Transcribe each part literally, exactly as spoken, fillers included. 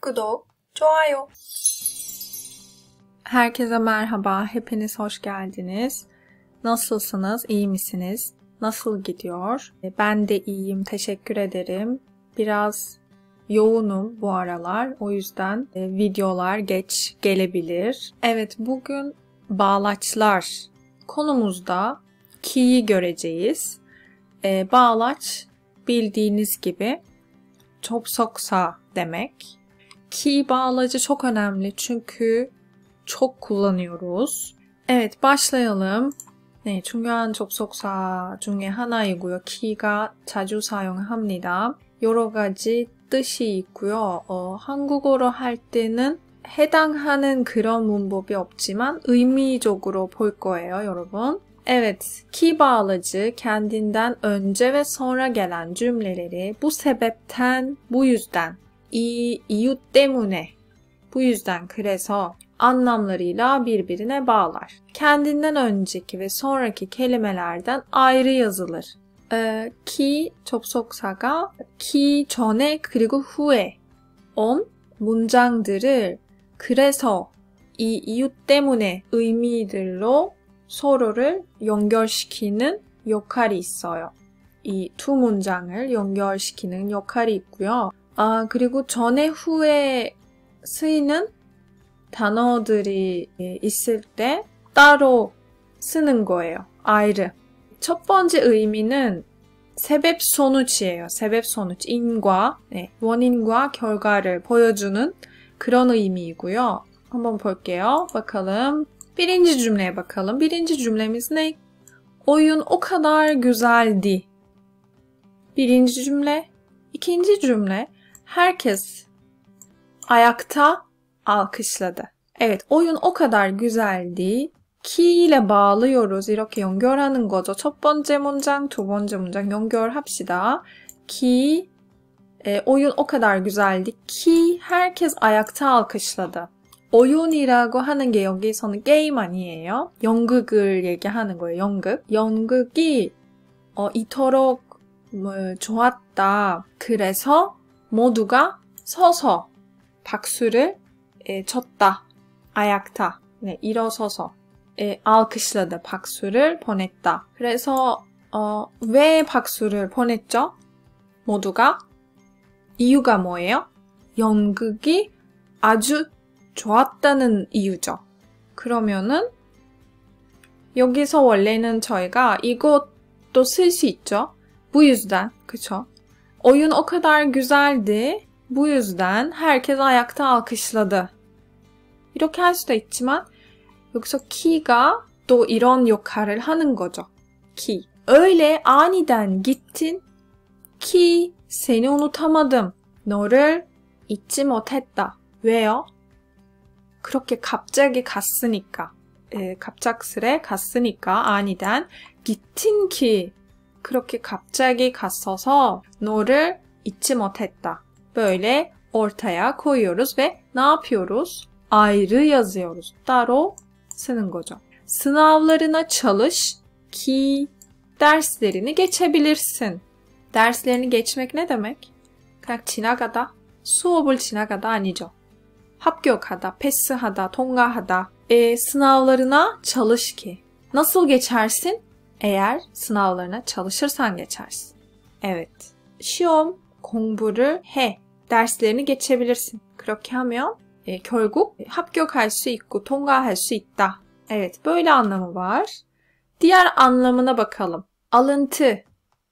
구독, 좋아요. Herkese merhaba, hepiniz hoş geldiniz. Nasılsınız, iyi misiniz? Nasıl gidiyor? Ben de iyiyim, teşekkür ederim. Biraz yoğunum bu aralar, o yüzden videolar geç gelebilir. Evet, bugün bağlaçlar konumuzda ki'yi göreceğiz. Bağlaç bildiğiniz gibi 접속사 demek. Ki bağlacı çok önemli çünkü çok kullanıyoruz. Evet, başlayalım. 네, 중요한 접속사 중에 하나이고요. 키가 자주 사용합니다. 여러 가지 뜻이 있고요. 어, 한국어로 할 때는 해당하는 그런 문법이 없지만 의미적으로 볼 거예요, 여러분. Evet, ki bağlacı kendinden önce ve sonra gelen cümleleri bu sebepten, bu yüzden, 이 이유 때문에, bu yüzden, 그래서 anlamlarıyla birbirine bağlar. Kendinden önceki ve sonraki kelimelerden ayrı yazılır. Ee, ki 접속사가 ki 전에 그리고 후에 온 문장들을 그래서 이 이유 때문에 의미들로 서로를 연결시키는 역할이 있어요. 이 두 문장을 연결시키는 역할이 있고요. 아, 그리고 전에 후에 쓰이는 단어들이 있을 때 따로 쓰는 거예요. 아이르. 첫 번째 의미는 sebep sonuç이에요. sebep sonuç. 인과, 네, 원인과 결과를 보여주는 그런 의미이고요. 한번 볼게요. bakalım. Birinci cümleye bakalım. Birinci cümlemiz ne? Oyun o kadar güzeldi. Birinci cümle. İkinci cümle. Herkes ayakta alkışladı. Evet, oyun o kadar güzeldi. ki ile bağlıyoruz. 이렇게 연결하는 거죠. 첫 번째 문장, 두 번째 문장 연결합시다. ki, e, oyun o kadar güzeldi. ki herkes ayakta alkışladı. oyun이라고 하는 게 여기서는 게임 아니에요. 연극을 얘기하는 거예요. 연극. 연극이 어, 이토록 뭐, 좋았다. 그래서 모두가 서서 박수를 에, 쳤다. ayakta. 네, 일어서서 에, alkışladı. 박수를 보냈다. 그래서 어, 왜 박수를 보냈죠? 모두가 이유가 뭐예요? 연극이 아주 좋았다는 이유죠. 그러면은 여기서 원래는 저희가 이것도 쓸 수 있죠. Bu yüzden, 그쵸? oyun o kadar güzeldi. Bu yüzden herkes ayakta alkışladı. 이렇게 할 수도 있지만 여기서 ki가 또 이런 역할을 하는 거죠. ki. öyle aniden gittin ki seni unutamadım. 너를 잊지 못했다. 왜요? 그렇게 갑자기 갔으니까, 에, 갑작스레 갔으니까, 아니단, gittin ki, 그렇게 갑자기 갔어서 너를 잊지 못했다. böyle ortaya koyuyoruz ve ne yapıyoruz? ayrı yazıyoruz. 따로 쓰는 거죠. sınavlarına çalış ki derslerini geçebilirsin. derslerini geçmek ne demek? 그냥 지나가다, 수업을 지나가다 아니죠. 합격하다, 패스하다, 통과하다. E, sınavlarına çalış ki. Nasıl geçersin? Eğer sınavlarına çalışırsan geçersin. Evet. 시험 공부를 해. derslerini geçebilirsin. 그렇게 하면 e, 결국 합격할 수 있고 통과할 수 있다. Evet, böyle anlamı var. Diğer anlamına bakalım. alıntı.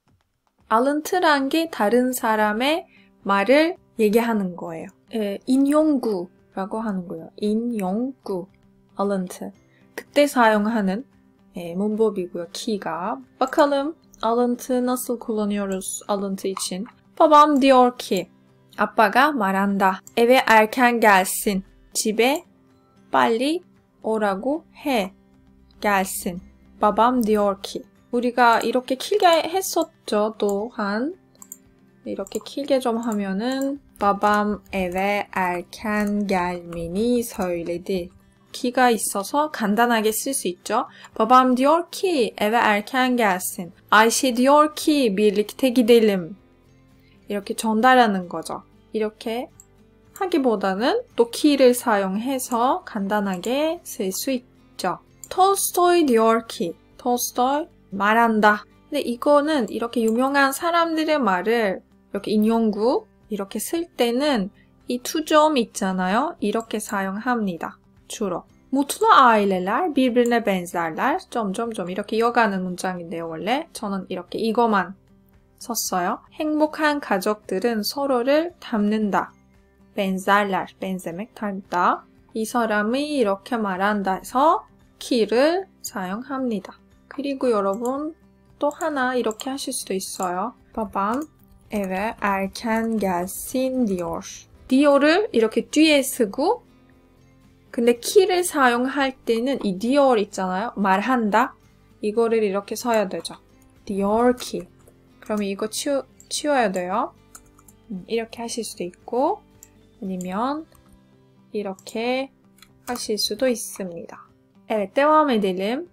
alıntı란 게 다른 사람의 말을 얘기하는 거예요. 에, 인용구라고 하는 거예요. 인용구, alıntı. 그때 사용하는 에, 문법이고요. ki가. bakalım alıntı nasıl kullanıyoruz alıntı için? babam diyor ki, 아빠가 말한다. eve erken gelsin. 집에 빨리 오라고 해. gelsin. babam diyor ki. 우리가 이렇게 길게 했었죠. 또한 이렇게 길게 좀 하면은 babam eve erken gelmeni söyledi. ki가 있어서 간단하게 쓸 수 있죠. babam diyor ki eve erken gelsin. Ayşe diyor ki birlikte gidelim. 이렇게 전달하는 거죠. 이렇게 하기보다는 또 키를 사용해서 간단하게 쓸 수 있죠. 톨스토이 디올키, 톨스토이 말한다. 근데 이거는 이렇게 유명한 사람들의 말을 이렇게 인용구 이렇게 쓸 때는 이 투점 있잖아요. 이렇게 사용합니다. 주로. Mutlu aileler birbirine benzerler. 점점점 이렇게 이어가는 문장인데요. 원래 저는 이렇게 이거만 썼어요. 행복한 가족들은 서로를 닮는다. benzerler, benzemek, 닮다. 이 사람이 이렇게 말한다 해서 키를 사용합니다. 그리고 여러분 또 하나 이렇게 하실 수도 있어요. Babam eve erken gelsin diyor. dior을 이렇게 뒤에 쓰고 근데 키를 사용할 때는 이 dior 있잖아요. 말한다. 이거를 이렇게 써야 되죠. dior 키. 그러면 이거 치우, 치워야 돼요. 음, 이렇게 하실 수도 있고 아니면 이렇게 하실 수도 있습니다. Evet, devam edelim.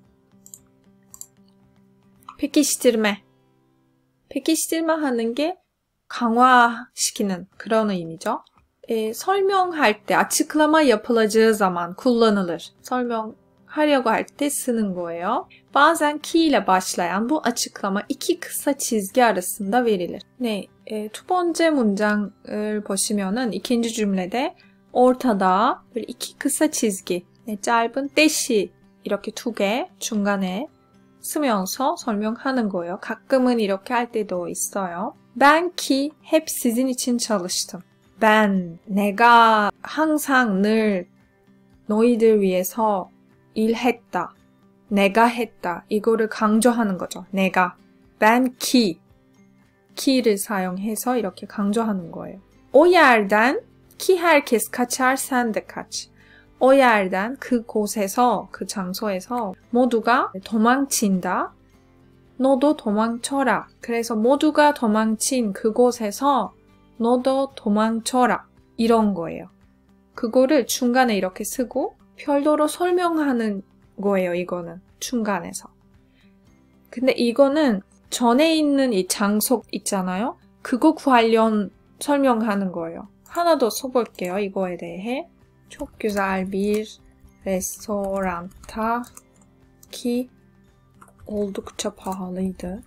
pekiştirme. pekiştirme 하는 게 강화시키는 그런 의미죠. 에, 설명할 때 açıklama yapılacağı zaman kullanılır. 설명하려고 할 때 쓰는 거예요. Bazen ki ile başlayan bu açıklama iki kısa çizgi arasında verilir. 네, 에, 두 번째 문장을 보시면은 이kinci cümlede ortada böyle iki kısa çiz기, 네, 짧은 떼시 이렇게 두 개 중간에 쓰면서 설명하는 거예요. 가끔은 이렇게 할 때도 있어요. Ben ki hep sizin için çalıştım. Ben, 내가 항상 늘 너희들 위해서 일했다. 내가 했다. 이거를 강조하는 거죠. 내가. Ben ki. ki를 사용해서 이렇게 강조하는 거예요. O yerden ki herkes kaçar sen de kaç. O yerden 그곳에서 그 장소에서 모두가 도망친다. 너도 도망쳐라. 그래서 모두가 도망친 그곳에서 너도 도망쳐라. 이런 거예요. 그거를 중간에 이렇게 쓰고 별도로 설명하는 거예요. 이거는 중간에서. 근데 이거는 전에 있는 이 장소 있잖아요. 그거 관련 설명하는 거예요. 하나 더 써볼게요. 이거에 대해. Çok güzel bir restoranda ki oldukça pahalıydı.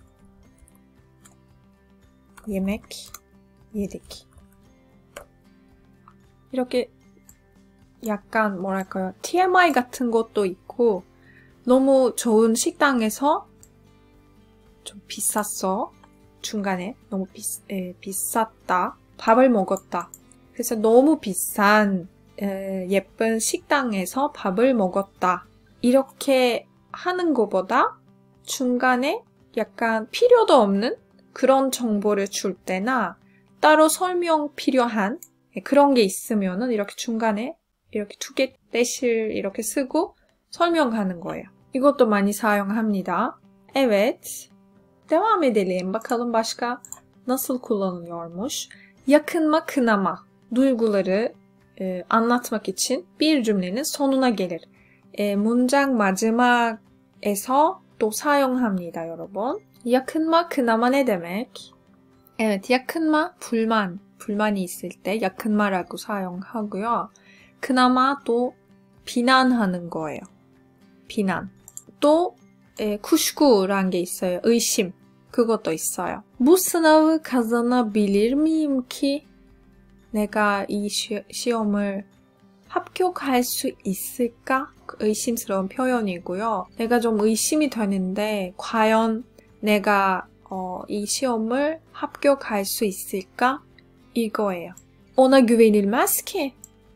yemek yedik. 이렇게 약간 뭐랄까요? 티엠아이 같은 것도 있고 너무 좋은 식당에서 좀 비쌌어. 중간에 너무 비, 에, 비쌌다. 밥을 먹었다. 그래서 너무 비싼 에, 예쁜 식당에서 밥을 먹었다. 이렇게 하는 것보다 중간에 약간 필요도 없는 그런 정보를 줄 때나 따로 설명 필요한 그런 게 있으면은 이렇게 중간에 이렇게 두 개 대실 이렇게 쓰고 설명하는 거예요. 이것도 많이 사용합니다. Evet. Devam edelim. Bakalım başka nasıl kullanılıyormuş. Yakınma, kınama. Duyguları e, anlatmak için bir cümlenin sonuna gelir. E, 문장 마지막에서 또 사용합니다, 여러분. yakınma, kınama ne demek? Evet, yakınma, 불만. 불만이 있을 때 yakın마라고 사용하고요. 그나마 또 비난하는 거예요. 비난. 또 에, kuşku라는 게 있어요. 의심. 그것도 있어요. Bu sınavı kazanabilir miyim ki? 내가 이 시, 시험을 합격할 수 있을까? 의심스러운 표현이고요. 내가 좀 의심이 되는데 과연 내가 어, 이 시험을 합격할 수 있을까? 이거예요. Ona güvenilmez ki.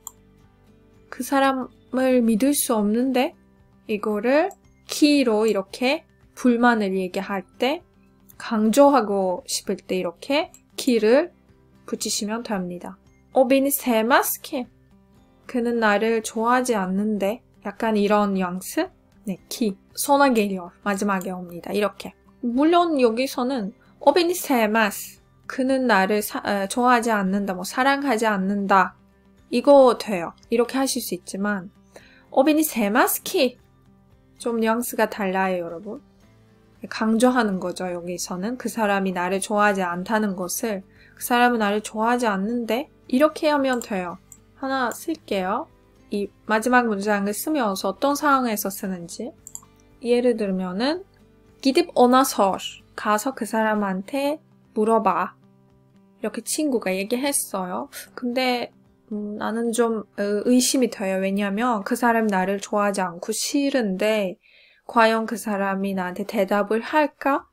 그 사람을 믿을 수 없는데 이거를 ki로 이렇게 불만을 얘기할 때 강조하고 싶을 때 이렇게 ki를 붙이시면 됩니다. O beni sevmez ki. 그는 나를 좋아하지 않는데 약간 이런 뉘앙스? 네, ki. sonuna geliyor. 마지막에 옵니다. 이렇게. 물론 여기서는 O beni sevmez. 그는 나를 사, 에, 좋아하지 않는다, 뭐 사랑하지 않는다. 이거 돼요. 이렇게 하실 수 있지만 O beni sevmez ki. 좀 뉘앙스가 달라요, 여러분. 강조하는 거죠, 여기서는. 그 사람이 나를 좋아하지 않다는 것을 그 그 사람은 나를 좋아하지 않는데 이렇게 하면 돼요. 하나 쓸게요. 이 마지막 문장을 쓰면서 어떤 상황에서 쓰는지. 예를 들면은 gidip ona sor. 가서 그 사람한테 물어봐. 이렇게 친구가 얘기했어요. 근데 음, 나는 좀 의심이 돼요. 왜냐하면 그 사람이 나를 좋아하지 않고 싫은데 과연 그 사람이 나한테 대답을 할까?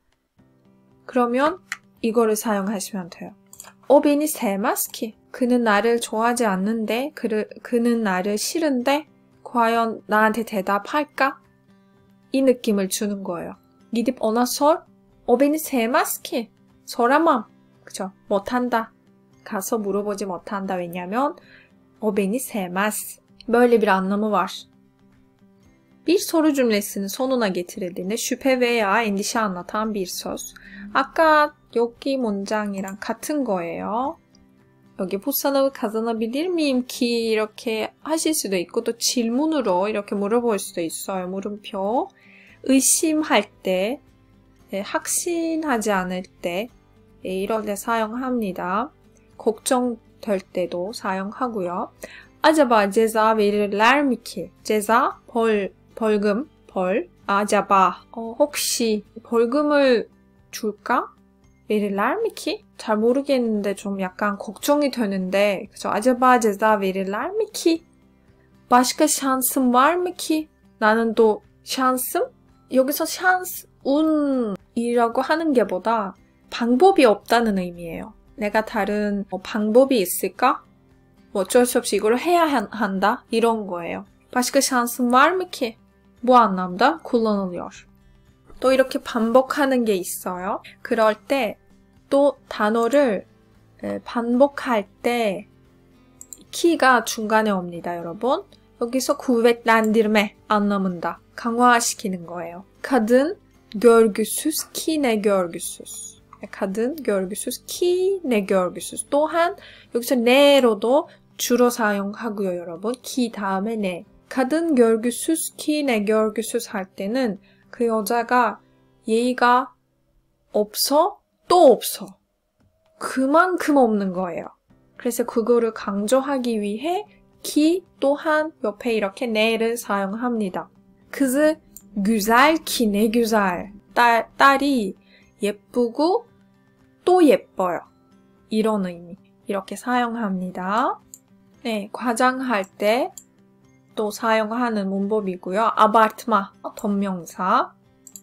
그러면 이거를 사용하시면 돼요. O beni sevmez ki. 그는 나를 좋아하지 않는데 그, 그는 나를 싫은데 과연 나한테 대답할까? 이 느낌을 주는 거예요. gidip ona sor. O beni sevmez ki. soramam. 그죠? 못한다. 가서 물어보지 못한다. 왜냐면 o beni sevmez. Böyle bir anlamı var. Bir soru cümlesinin sonuna getirildiğinde şüphe veya endişe anlatan bir söz. 아까 여기 문장이랑 같은 거예요. 여기 보사노브 kazanabilir miyim ki 이렇게 하실 수도 있고 또 질문으로 이렇게 물어볼 수도 있어요. 물음표. 의심할 때, 확신하지 않을 때 이럴 때 사용합니다. 걱정될 때도 사용하고요. acaba ceza verirler mi ki? ceza, 벌, 벌금, 벌. acaba, 어, 혹시 벌금을 줄까? verirler mi ki? 잘 모르겠는데 좀 약간 걱정이 되는데, 그죠? acaba ceza verirler mi ki? başka şansım var mı ki? 나는 또 şansım? 여기서 şans, 운이라고 하는 게 보다 방법이 없다는 의미예요. 내가 다른 뭐 방법이 있을까? 뭐 어쩔 수 없이 이걸 해야 한다? 이런 거예요. başka şansım var mı ki? bu anlamda kullanılıyor. 또 이렇게 반복하는 게 있어요. 그럴 때 또 단어를 반복할 때 키가 중간에 옵니다, 여러분. 여기서 kuvvetlendirme anlamında 강화시키는 거예요. kadın görgüsüz ki ne görgüsüz. kadın görgüsüz ki ne görgüsüz. 또한 여기서 ne로도 주로 사용하고요, 여러분. ki 다음에 ne. kadın görgüsüz ki ne görgüsüz 할 때는 그 여자가 예의가 없어? 또 없어. 그만큼 없는 거예요. 그래서 그거를 강조하기 위해 ki 또한 옆에 이렇게 ne를 사용합니다. kızı güzel ki ne güzel. 딸, 딸이 예쁘고 또 예뻐요. 이런 의미. 이렇게 사용합니다. 네, 과장할 때 또 사용하는 문법이고요. abartma, 덤명사.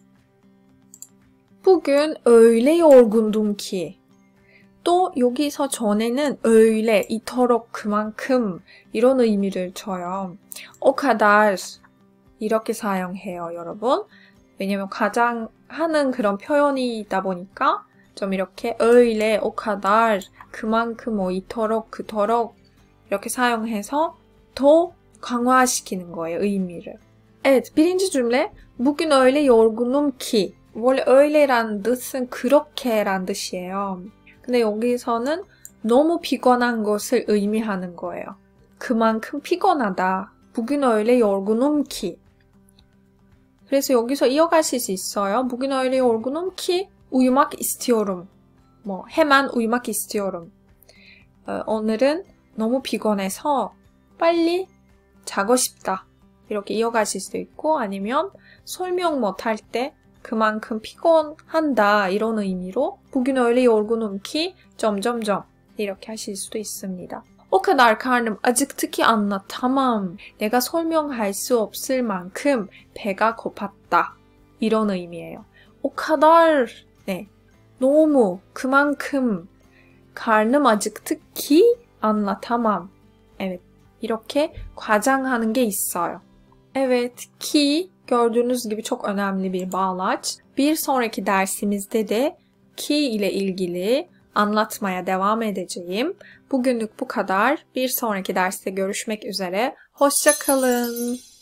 bugün öyle yorgundum ki. 또 여기서 전에는 öyle, 이토록, 그만큼 이런 의미를 줘요. o kadar 이렇게 사용해요, 여러분. 왜냐면 과장하는 그런 표현이다 보니까 좀 이렇게 öyle, o kadar, 그만큼, 뭐 이토록, 그토록 이렇게 사용해서 더 강화시키는 거예요, 의미를. Evet, birinci cümle. Bugün öyle yorgunum ki. 원래 öyle란 뜻은 그렇게란 뜻이에요. 근데 여기서는 너무 피곤한 것을 의미하는 거예요. 그만큼 피곤하다. Bugün öyle yorgunum ki. 그래서 여기서 이어가실 수 있어요. Bugün öyle yorgunum ki uyumak istiyorum. 뭐 hemen uyumak istiyorum. 어, 오늘은 너무 피곤해서 빨리 자고 싶다. 이렇게 이어가실 수도 있고 아니면 설명 못할 때 그만큼 피곤한다 이런 의미로 bugün öyle yorgunum ki 점점점 이렇게 하실 수도 있습니다. O kadar karnım acıktı ki anlatamam. 내가 설명할 수 없을 만큼 배가 고팠다. 이런 의미예요. O kadar 네, 너무 그만큼 karnım acıktı ki anlatamam. Evet, 이렇게 과장하는 게 있어요. Evet, ki gördüğünüz gibi çok önemli bir bağlaç. Bir sonraki dersimizde de ki ile ilgili anlatmaya devam edeceğim. Bugünlük bu kadar. Bir sonraki derste görüşmek üzere. Hoşça kalın.